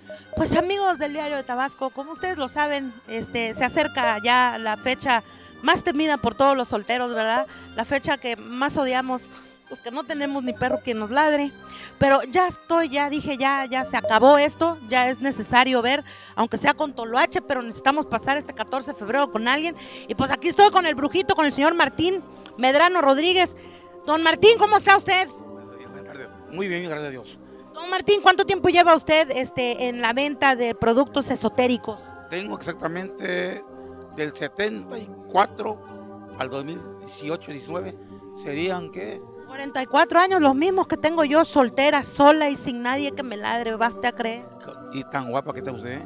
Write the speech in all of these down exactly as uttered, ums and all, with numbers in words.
Pues amigos del Diario de Tabasco, como ustedes lo saben, este, se acerca ya la fecha más temida por todos los solteros, ¿verdad? La fecha que más odiamos, pues que no tenemos ni perro que nos ladre. Pero ya estoy, ya dije, ya, ya se acabó esto, ya es necesario ver, aunque sea con Toloache, pero necesitamos pasar este catorce de febrero con alguien. Y pues aquí estoy con el brujito, con el señor Martín Medrano Rodríguez. Don Martín, ¿cómo está usted? Buenas tardes. Muy bien, gracias a Dios. Don Martín, ¿cuánto tiempo lleva usted este, en la venta de productos esotéricos? Tengo exactamente del setenta y cuatro al dos mil dieciocho, diecinueve, serían que... cuarenta y cuatro años, los mismos que tengo yo, soltera, sola y sin nadie que me ladre, ¿basta a creer? Y tan guapa que está usted.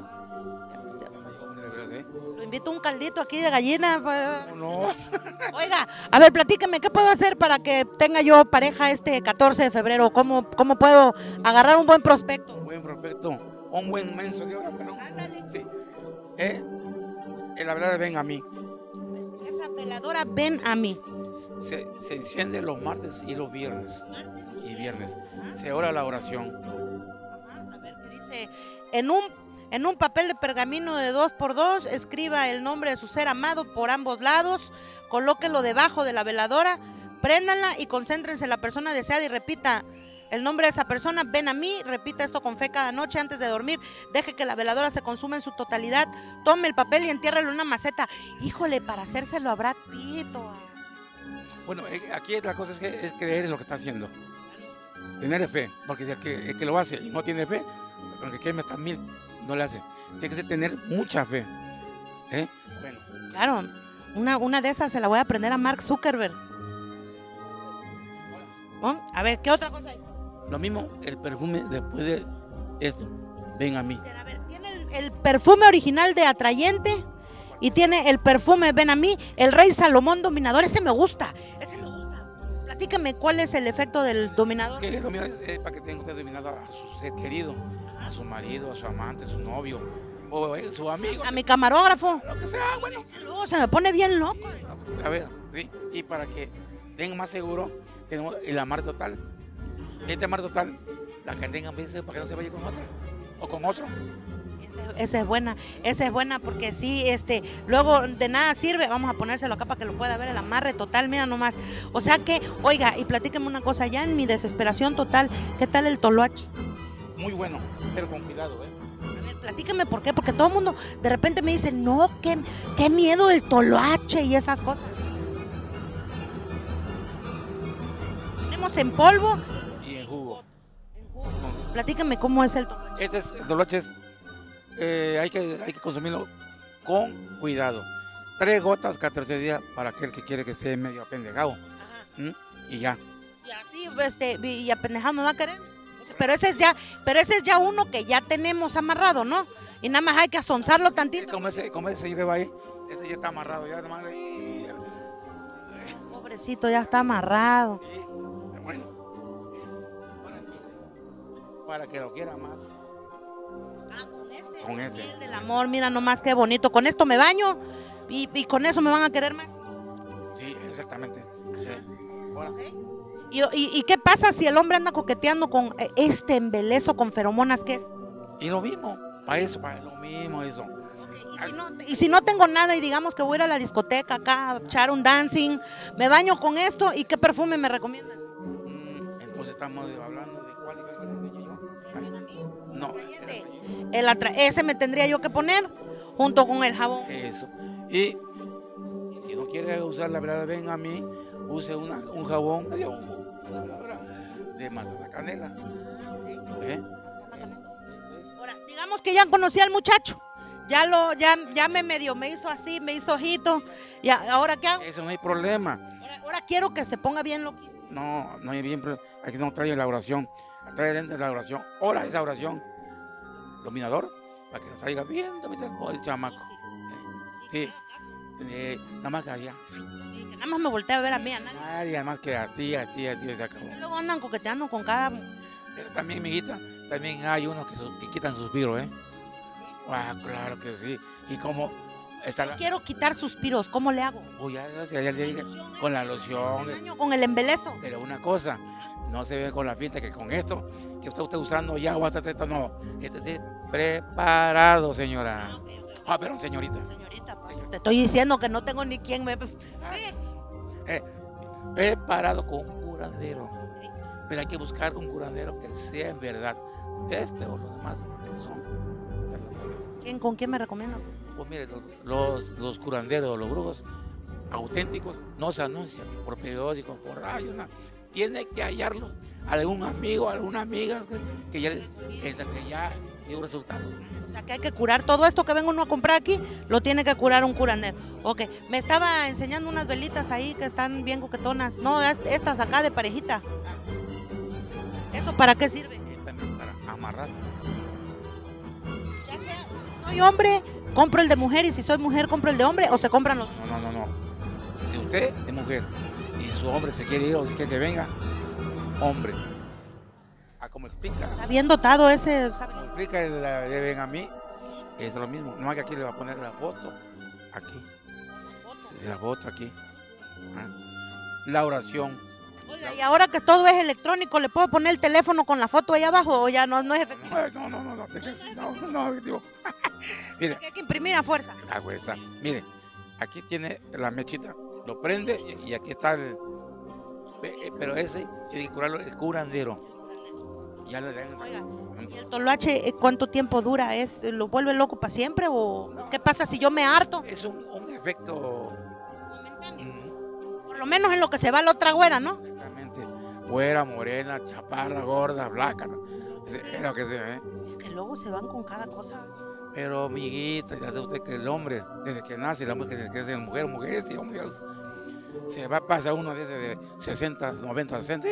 Lo invito a un caldito aquí de gallina. Pues. No. Oiga, a ver, platíqueme, ¿qué puedo hacer para que tenga yo pareja este catorce de febrero? ¿Cómo, cómo puedo agarrar un buen prospecto? Un buen prospecto, un buen menso de hora, pero... Sí. Eh, la verdad, ven a mí. Esa veladora, ven a mí. Se, se enciende los martes y los viernes. Y viernes. Se ora la oración. Ajá, a ver, ¿qué dice? En un, en un papel de pergamino de dos por dos, escriba el nombre de su ser amado por ambos lados, colóquelo debajo de la veladora, préndanla y concéntrense en la persona deseada y repita el nombre de esa persona, ven a mí, repita esto con fe cada noche antes de dormir, deje que la veladora se consuma en su totalidad, tome el papel y entiérrelo en una maceta. Híjole, para hacérselo a Brad Pitt. O a... Bueno, aquí la cosa es que es creer en lo que está haciendo. Tener fe, porque el que, el que lo hace y no tiene fe, aunque queme hasta mil, no le hace. Tiene que tener mucha fe. ¿Eh? Bueno. Claro, una, una de esas se la voy a aprender a Mark Zuckerberg. ¿No? A ver, ¿qué otra cosa hay? Lo mismo, el perfume después de esto, ven a mí. A ver, tiene el, el perfume original de Atrayente y tiene el perfume ven a mí, el Rey Salomón Dominador, ese me gusta, ese me gusta. Platícame, ¿cuál es el efecto del dominador? Que el dominador es para que tenga usted dominado a su ser querido, a su marido, a su amante, a su novio, o a su amigo. A mi camarógrafo. Lo que sea, bueno. Luego se me pone bien loco. A ver, sí, y para que tenga más seguro, tenemos el amar total. Este amar total, la que tengan veces para que no se vaya con otra o con otro. Esa es buena, esa es buena porque sí, este, luego de nada sirve, vamos a ponérselo acá para que lo pueda ver, el amarre total, mira nomás. O sea que, oiga, y platíqueme una cosa, ya en mi desesperación total, ¿qué tal el toloache? Muy bueno, pero con cuidado, ¿eh? A ver, platíqueme por qué, porque todo el mundo de repente me dice, no, qué, qué miedo el toloache y esas cosas. Tenemos en polvo y en jugo. En jugo. Platícame cómo es el toloache. Este es, el toloache es, eh, hay, que, hay que consumirlo con cuidado. Tres gotas cada tercer día para aquel que quiere que esté medio apendejado. ¿Mm? Y ya. Y así, este, y apendejado me va a querer. Pero ese es ya, pero ese es ya uno que ya tenemos amarrado, ¿no? Y nada más hay que asonzarlo tantito. Como ese, como ese que va ahí, ese ya está amarrado, ya nomás ahí. Pobrecito, ya está amarrado. Sí, bueno. Para que lo quiera más. Ah, con este. Con ese. El del amor, mira nomás qué bonito. Con esto me baño y, y con eso me van a querer más. Sí, exactamente. Sí. Ahora. ¿Okay? ¿Y, y, ¿Y qué pasa si el hombre anda coqueteando con este embelezo con feromonas? ¿Qué es? Y lo mismo, para eso, para lo mismo eso. Okay. ¿Y, si no, y si no tengo nada y digamos que voy a ir a la discoteca acá a echar un dancing, me baño con esto y qué perfume me recomiendan? Mm, entonces estamos hablando de cuál iba a ser yo. No. El atra ese me tendría yo que poner junto con el jabón. Eso. Y, y si no quiere usar la verdad, ven a mí, use una, un jabón de manzana canela. ¿Eh? Ahora, digamos que ya conocí al muchacho. Ya lo, ya, ya me medio, me hizo así, me hizo ojito. Y ahora qué hago. Eso no hay problema. Ahora, ahora quiero que se ponga bien loquísimo. No, no hay bien, pero aquí no trae la oración. Trae dentro de la oración. Ora esa oración. Dominador, para que nos salga bien, dominador, el chamaco. Sí, eh, nada más que allá. Sí, que nada más me voltea a ver a mí, a nadie. Nadie más que a ti, a ti, a ti, se acabó. Y luego andan coqueteando con cada... Pero también, mijita, también hay unos que, que quitan suspiros, ¿eh? ¿Sí? Ah, claro que sí. Y como está la... Quiero quitar suspiros, ¿cómo le hago? Oh, ya, ya, ya, ya, ya, con la loción. Con el embelezo. Pero una cosa, no se ve con la finta que con esto que usted está usando ya o hasta esto no. Este es Preparado, señora. Ah, ok, ok. Ah, perdón, señorita. Señorita, pues, te estoy diciendo que no tengo ni quien me... Sí. Eh, preparado con un curandero. Pero hay que buscar un curandero que sea en verdad este o los demás que son. ¿Quién, ¿Con quién me recomiendas? Pues mire, los, los, los curanderos, los brujos auténticos no se anuncian por periódicos, por radio, nada. Tiene que hallarlo algún amigo, alguna amiga que, que ya, que, que ya dio resultados. O sea, que hay que curar todo esto que vengo uno a comprar aquí, lo tiene que curar un curandero. Ok, me estaba enseñando unas velitas ahí que están bien coquetonas. No, estas acá de parejita. ¿Eso para qué sirve? Y también para amarrar. Ya sea, si soy hombre, compro el de mujer, y si soy mujer, compro el de hombre, o se compran los... No, no, no, no. Si usted es mujer y su hombre se quiere ir o si quiere que venga, hombre. Ah, como explica. Está bien dotado ese, ¿sabe? Como explica el, el ven a mí, es lo mismo. No es que aquí le va a poner la foto. Aquí. Sí, la foto aquí. Ah. La oración. Oiga, y ahora que todo es electrónico, ¿le puedo poner el teléfono con la foto ahí abajo o ya no, no es efectivo? No, no, no, no, no, no, no, efectivo. Mire, Hay que imprimir a fuerza. ah, pues está. Mire, aquí tiene la mechita, lo prende y, y aquí está el... Pero ese tiene que curarlo el curandero. Ya le dan... Oiga, ¿y el toloache eh, cuánto tiempo dura? ¿Es, ¿Lo vuelve loco para siempre o qué pasa si yo me harto? Es un, un efecto... Por lo menos en lo que se va la otra güera, ¿no? Exactamente. Güera, morena, chaparra, gorda, blanca, ¿no? Es lo que sea, ¿eh? Que luego se van con cada cosa. Pero, amiguita, ya sabe usted que el hombre, desde que nace, el hombre que desde que es mujer, mujer, sí, hombre, se va a pasar uno desde de sesenta, noventa, sesenta.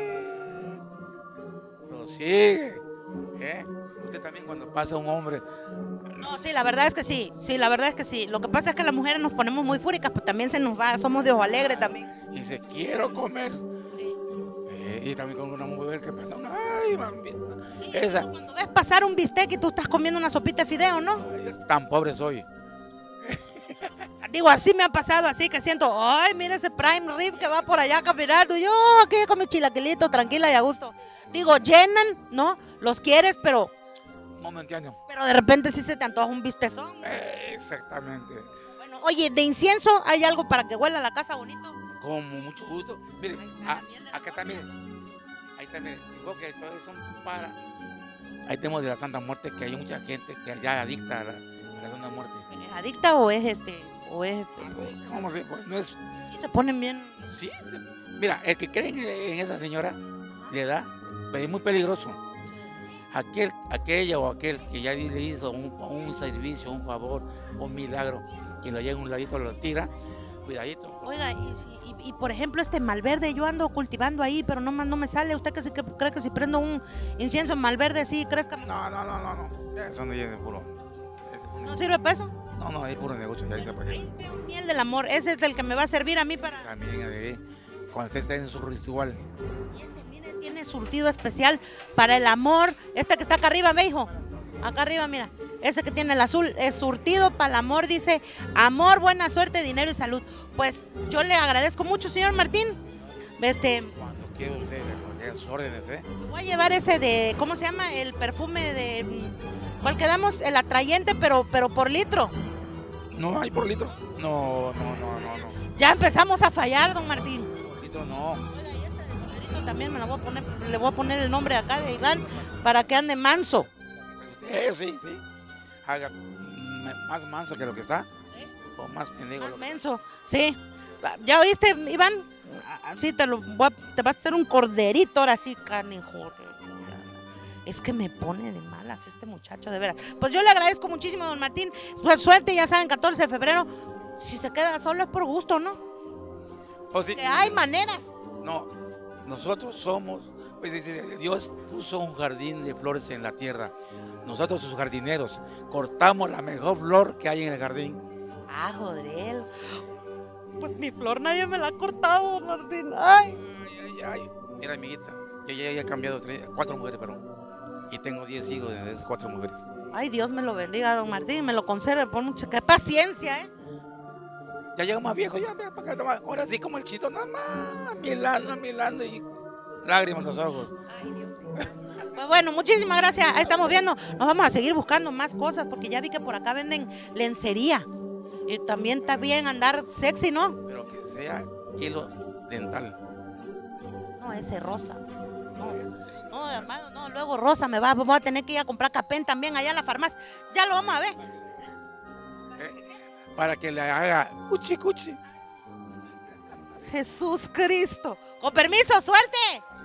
Lo sigue, ¿eh? Usted también cuando pasa un hombre... No, sí, la verdad es que sí, sí, la verdad es que sí. Lo que pasa es que las mujeres nos ponemos muy fúricas, pero también se nos va, somos de ojo alegre también. Y dice, quiero comer. Sí. Eh, y también con una mujer que pasa una... Ay, mamita. Sí, Esa... cuando ves pasar un bistec y tú estás comiendo una sopita de fideo, ¿no? Ay, tan pobre soy. Digo, así me ha pasado, así que siento, ay, mira ese prime rib que va por allá caminando. Y yo aquí con mi chilaquilito, tranquila y a gusto. Digo, llenan, ¿no? Los quieres, pero... Momentáneo. Pero de repente sí se te antoja un bistezón. Eh, exactamente. Bueno, oye, de incienso, ¿hay algo para que huela la casa bonito? Con mucho gusto. Mire, Ahí está, a- la miel de acá la está, mire. Ahí está, mire. Digo que todos son para. Ahí tenemos de la Santa Muerte que hay mucha gente que ya adicta a la, a la Santa Muerte. ¿Es adicta o es este? O es... Vamos a ver, pues, no es. Sí, se ponen bien... Sí, sí. Mira, el que cree en, en esa señora le da, pero es muy peligroso. Aquel, aquella o aquel que ya le hizo un, un servicio, un favor, un milagro, y lo lleva a un ladito, lo tira, cuidadito. Oiga, y, si- y- y, por ejemplo este malverde, yo ando cultivando ahí, pero no, ma- no me sale. ¿Usted que, sí que cree que si prendo un incienso en malverde sí crezca? No, no, no, no, no. Eso no es puro. es puro- ¿No sirve para eso? No, no, es puro negocio. Ya dice para qué. Ahí está un miel del amor, ese es el que me va a servir a mí para... También eh, cuando usted está en su ritual. Y este, mire, tiene surtido especial para el amor. Este que está acá arriba, ve, hijo. Acá arriba, mira. Ese que tiene el azul es surtido para el amor. Dice, amor, buena suerte, dinero y salud. Pues yo le agradezco mucho, señor Martín. Este, Cuando quiera usted, le poner sus órdenes, ¿eh? voy a llevar ese de, ¿cómo se llama? El perfume de, ¿cuál quedamos? El atrayente, pero, pero por litro. No hay por litro. No, no, no, no, no. Ya empezamos a fallar, don Martín. Por litro no. Oiga, y este de colorito también me la voy a poner, le voy a poner el nombre acá de Iván para que ande manso. Eh, sí, sí. Haga mm, más manso que lo que está. O más pendejo. Más lo que- menso, sí. ¿Ya oíste, Iván? Sí, te lo voy a- te vas a hacer un corderito ahora sí, canijo. Es que me pone de malas este muchacho, de veras. Pues yo le agradezco muchísimo, don Martín. Pues suerte, ya saben, catorce de febrero. Si se queda solo es por gusto, ¿no? Oh, sí. Que hay maneras. No, nosotros somos, pues, dice, Dios puso un jardín de flores en la tierra. Nosotros sus jardineros cortamos la mejor flor que hay en el jardín. Ah, joder. Pues mi flor nadie me la ha cortado, don Martín. Ay. Ay, ay, ay. Mira, amiguita, yo ya he cambiado tres, cuatro mujeres, perdón. Y tengo diez hijos de esas cuatro mujeres. Ay, Dios me lo bendiga, don Martín. Me lo conserve por mucha qué paciencia, ¿eh? Ya llego más viejo, ya, vea, para acá, nomás. Ahora sí como el chito, nada más, milando, milando y lágrimas en los ojos. Ay, Dios mío. Pues bueno, muchísimas gracias. Ahí estamos viendo. Nos vamos a seguir buscando más cosas porque ya vi que por acá venden lencería. Y también está bien andar sexy, ¿no? Pero que sea hilo dental. No, ese rosa. No, no, hermano, no. Luego rosa me va. Vamos a tener que ir a comprar capén también allá a la farmacia. Ya lo vamos a ver. Eh, para que le haga cuchi cuchi. Jesús Cristo. Con permiso, suerte.